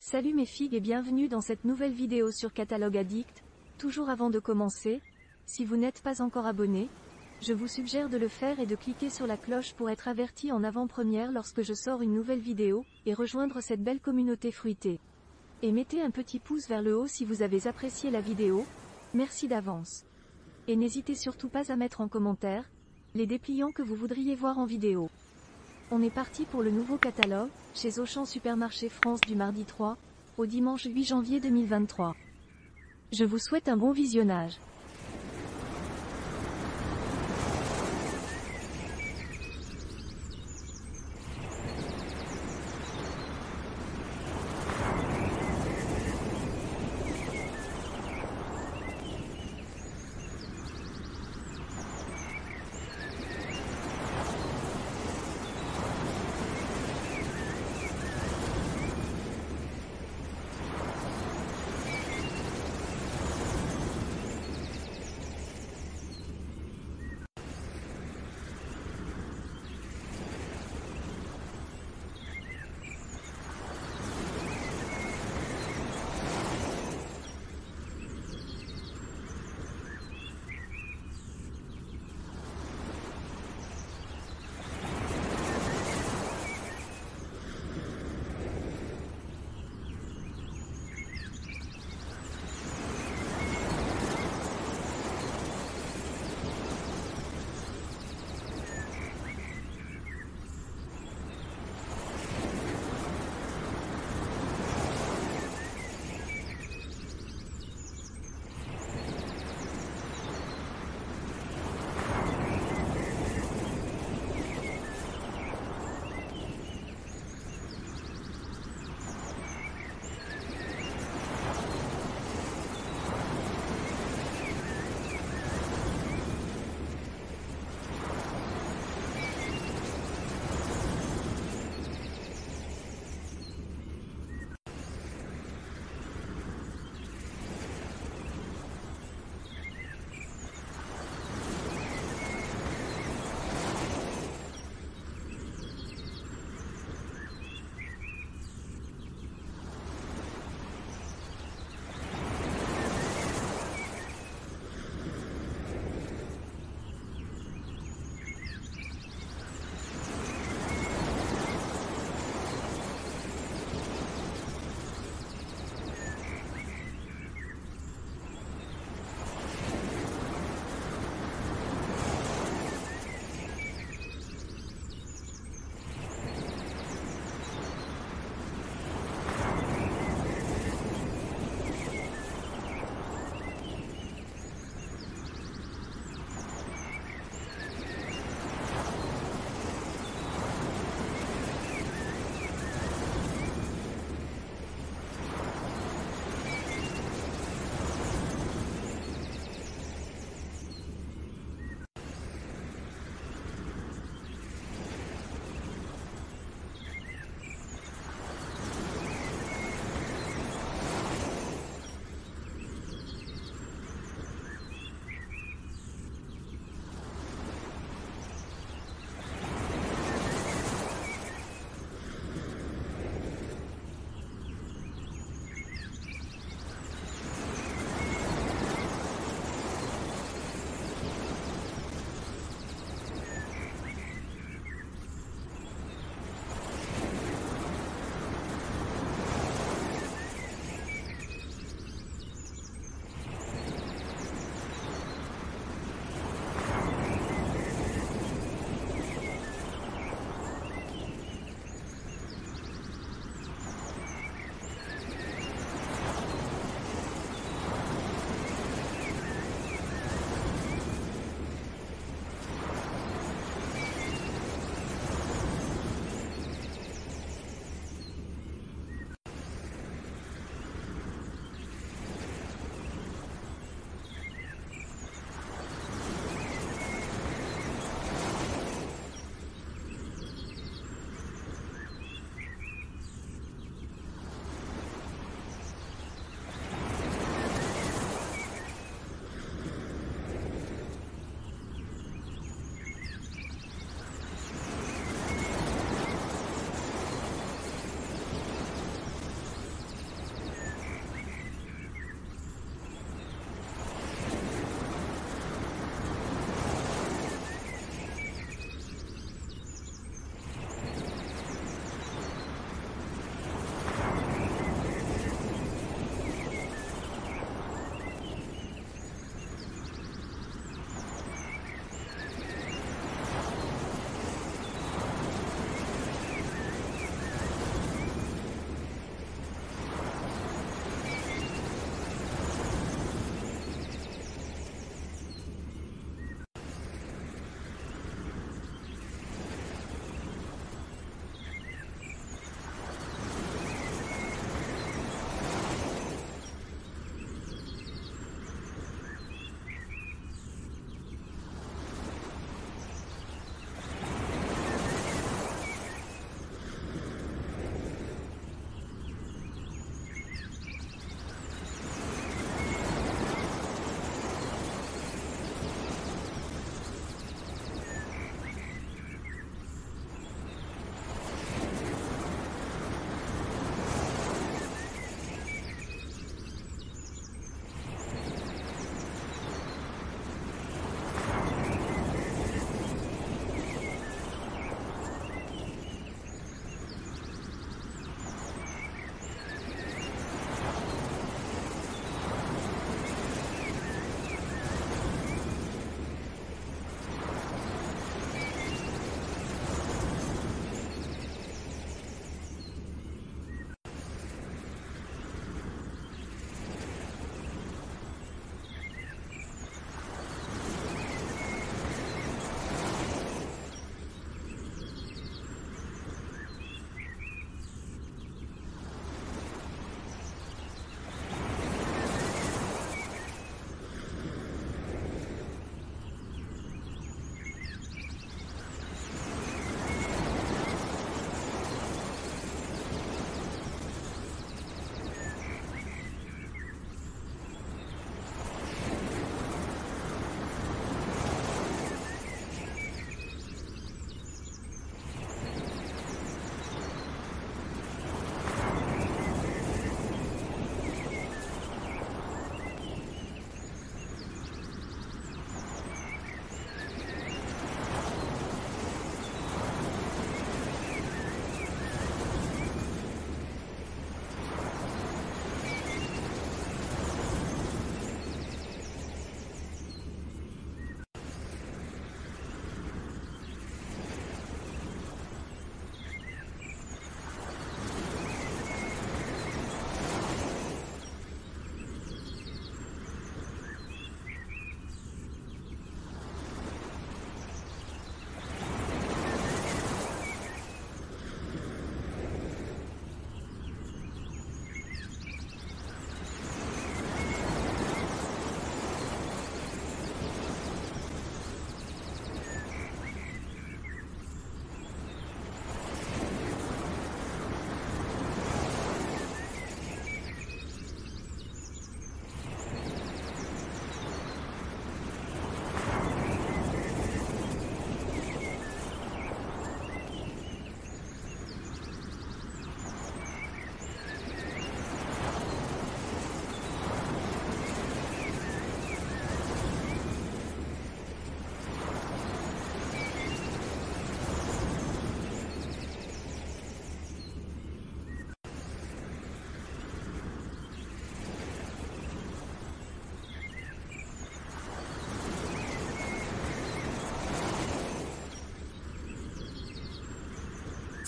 Salut mes figues et bienvenue dans cette nouvelle vidéo sur Catalogue Addict. Toujours avant de commencer, si vous n'êtes pas encore abonné, je vous suggère de le faire et de cliquer sur la cloche pour être averti en avant-première lorsque je sors une nouvelle vidéo, et rejoindre cette belle communauté fruitée. Et mettez un petit pouce vers le haut si vous avez apprécié la vidéo, merci d'avance. Et n'hésitez surtout pas à mettre en commentaire les dépliants que vous voudriez voir en vidéo. On est parti pour le nouveau catalogue, chez Auchan Supermarché France du mardi 3 au dimanche 8 janvier 2023. Je vous souhaite un bon visionnage.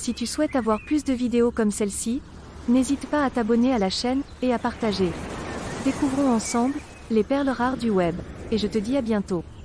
Si tu souhaites avoir plus de vidéos comme celle-ci, n'hésite pas à t'abonner à la chaîne, et à partager. Découvrons ensemble, les perles rares du web. Et je te dis à bientôt.